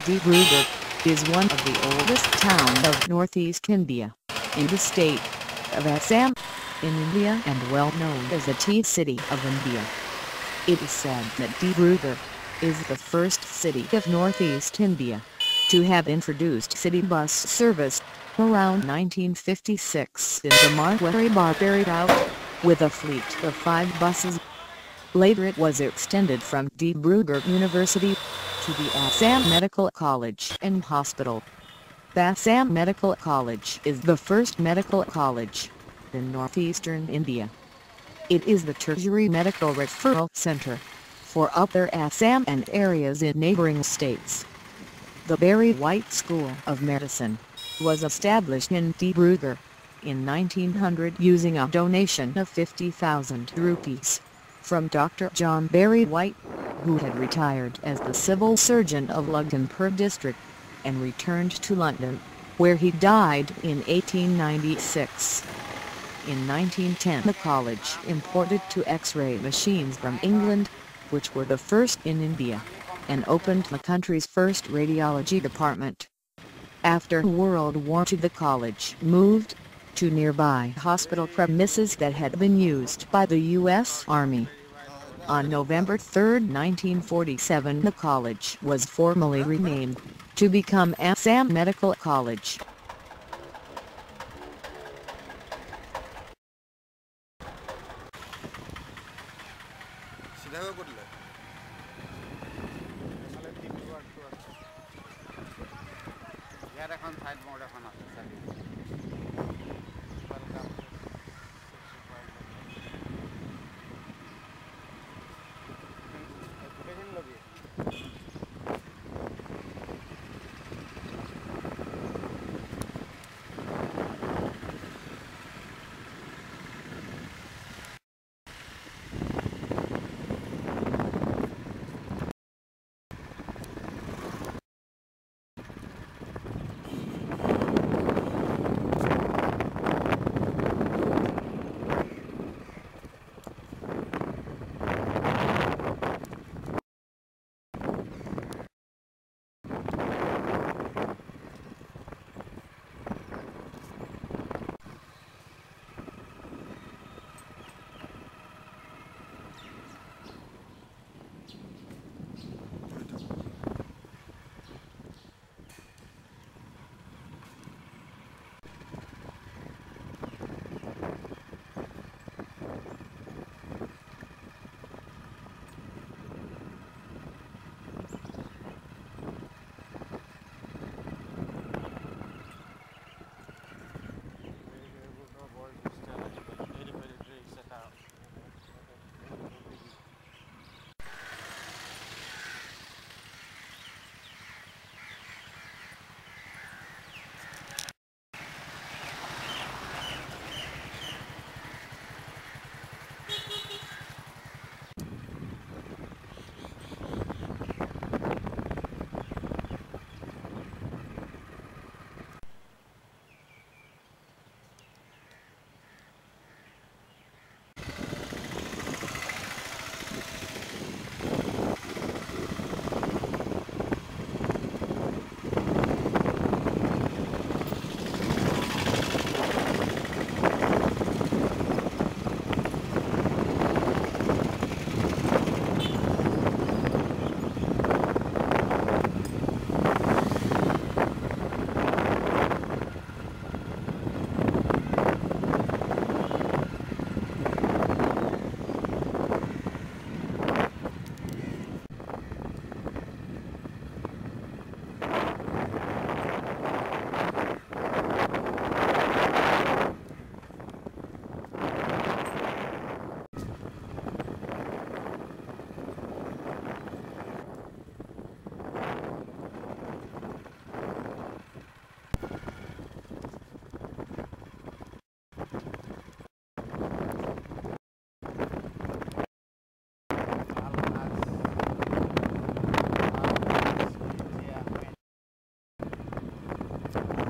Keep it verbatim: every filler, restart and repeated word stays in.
Dibrugarh is one of the oldest towns of northeast India, in the state of Assam, in India, and well known as the Tea City of India. It is said that Dibrugarh is the first city of northeast India to have introduced city bus service around nineteen fifty-six in the Marwari-Barbary route, with a fleet of five buses. Later it was extended from Dibrugarh University to the Assam Medical College and Hospital. The Assam Medical College is the first medical college in northeastern India. It is the tertiary medical referral center for Upper Assam and areas in neighboring states. The Barry White School of Medicine was established in Dibrugarh in nineteen hundred using a donation of fifty thousand rupees from Doctor John Barry White, who had retired as the civil surgeon of Lughanpur district and returned to London, where he died in eighteen ninety-six. In nineteen ten the college imported two X-ray machines from England, which were the first in India, and opened the country's first radiology department. After World War Two the college moved to nearby hospital premises that had been used by the U S Army. On November third nineteen forty-seven the college was formally renamed to become Assam Medical College. Thank you.